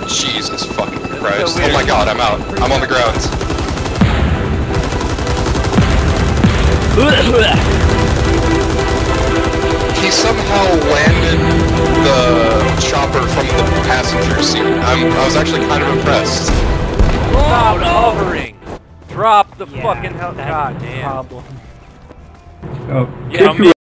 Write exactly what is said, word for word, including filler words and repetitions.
Jesus fucking Christ. So oh my god, I'm out. I'm on the ground. He somehow landed the chopper from the passenger seat. I'm, I was actually kind of impressed. Stop hovering! Drop the Yeah, fucking hell. God damn. Problem. Oh, Yeah, I'm